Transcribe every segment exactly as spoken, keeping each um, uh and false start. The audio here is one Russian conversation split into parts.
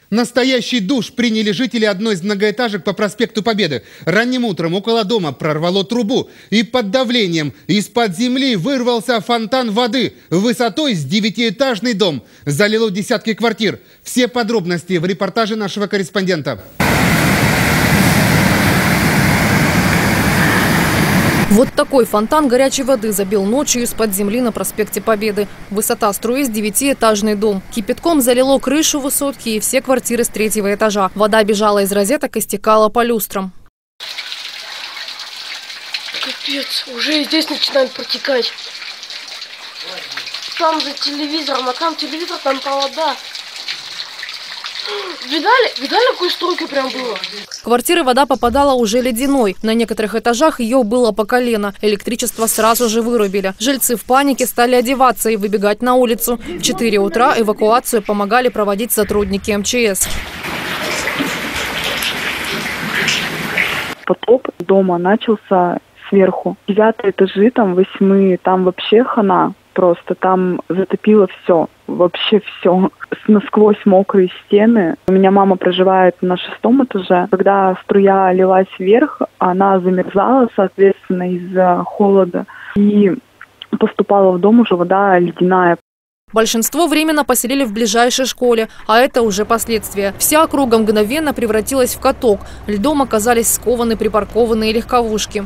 Настоящий душ приняли жители одной из многоэтажек по проспекту Победы. Ранним утром около дома прорвало трубу, и под давлением из-под земли вырвался фонтан воды высотой с девятиэтажный дом. Залило десятки квартир. Все подробности в репортаже нашего корреспондента. Вот такой фонтан горячей воды забил ночью из-под земли на проспекте Победы. Высота струи с девятиэтажный дом. Кипятком залило крышу высотки и все квартиры с третьего этажа. Вода бежала из розеток и стекала по люстрам. Капец, уже и здесь начинает протекать. Там за телевизором, а там телевизор, там провода. Видали? Видали, какой струйкой прям было? В квартиры вода попадала уже ледяной. На некоторых этажах ее было по колено. Электричество сразу же вырубили. Жильцы в панике стали одеваться и выбегать на улицу. В четыре утра эвакуацию помогали проводить сотрудники эм че эс. Потоп дома начался сверху. Девятые этажи, там восьмые, там вообще хана. Просто там затопило все, вообще все. Насквозь мокрые стены. У меня мама проживает на шестом этаже. Когда струя лилась вверх, она замерзала, соответственно, из-за холода. И поступала в дом уже вода ледяная. Большинство временно поселили в ближайшей школе, а это уже последствия. Вся округа мгновенно превратилась в каток. Льдом оказались скованы припаркованные легковушки.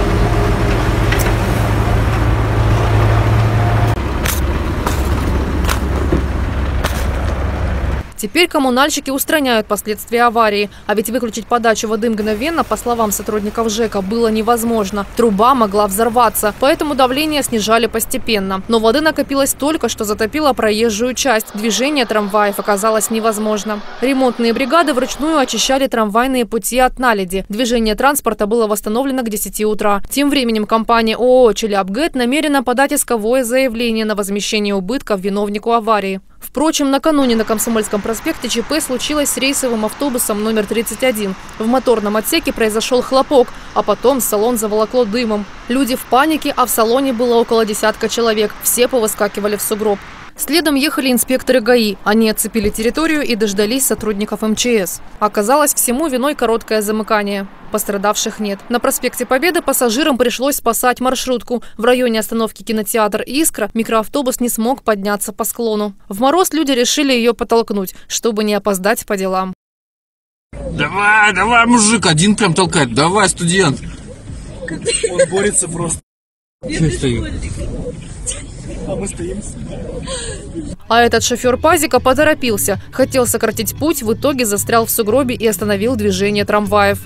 Теперь коммунальщики устраняют последствия аварии. А ведь выключить подачу воды мгновенно, по словам сотрудников ЖЭКа, было невозможно. Труба могла взорваться, поэтому давление снижали постепенно. Но воды накопилось столько, что затопило проезжую часть. Движение трамваев оказалось невозможно. Ремонтные бригады вручную очищали трамвайные пути от наледи. Движение транспорта было восстановлено к десяти утра. Тем временем компания ООО «Челябгэт» намерена подать исковое заявление на возмещение убытков виновнику аварии. Впрочем, накануне на Комсомольском проспекте ЧП случилось с рейсовым автобусом номер тридцать один. В моторном отсеке произошел хлопок, а потом салон заволокло дымом. Люди в панике, а в салоне было около десятка человек. Все повыскакивали в сугроб. Следом ехали инспекторы ГАИ. Они оцепили территорию и дождались сотрудников эм че эс. Оказалось, всему виной короткое замыкание. Пострадавших нет. На проспекте Победы пассажирам пришлось спасать маршрутку. В районе остановки кинотеатр «Искра» микроавтобус не смог подняться по склону. В мороз люди решили ее подтолкнуть, чтобы не опоздать по делам. Давай, давай, мужик, один прям толкает. Давай, студент. Он борется просто. Че стою? А мы стоим. А этот шофер пазика поторопился. Хотел сократить путь, в итоге застрял в сугробе и остановил движение трамваев.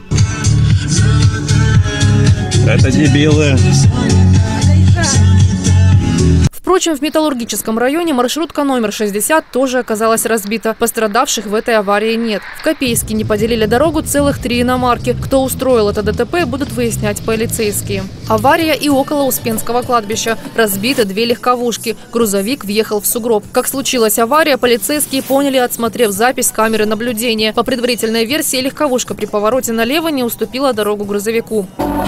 Это дебилы. Впрочем, в Металлургическом районе маршрутка номер шестьдесят тоже оказалась разбита. Пострадавших в этой аварии нет. В Копейске не поделили дорогу целых три иномарки. Кто устроил это ДТП, будут выяснять полицейские. Авария и около Успенского кладбища. Разбиты две легковушки. Грузовик въехал в сугроб. Как случилась авария, полицейские поняли, отсмотрев запись камеры наблюдения. По предварительной версии, легковушка при повороте налево не уступила дорогу грузовику.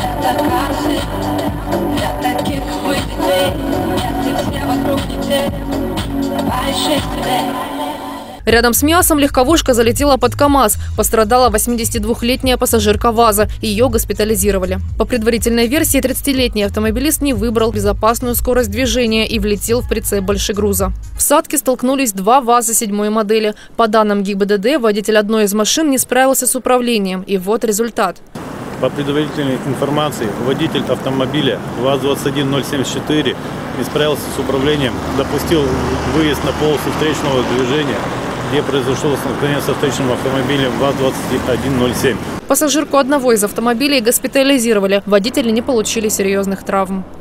Рядом с мясом легковушка залетела под КАМАЗ. Пострадала восьмидесятидвухлетняя пассажирка ВАЗа. Ее госпитализировали. По предварительной версии, тридцатилетний автомобилист не выбрал безопасную скорость движения и влетел в прицеп большегруза. В Садке столкнулись два ВАЗа седьмой модели. По данным ГИБДД, водитель одной из машин не справился с управлением. И вот результат. По предварительной информации, водитель автомобиля ВАЗ двадцать один ноль семьдесят четыре не справился с управлением, допустил выезд на полосу встречного движения, где произошло столкновение со встречным автомобилем ВАЗ двадцать один ноль семь. Пассажирку одного из автомобилей госпитализировали. Водители не получили серьезных травм.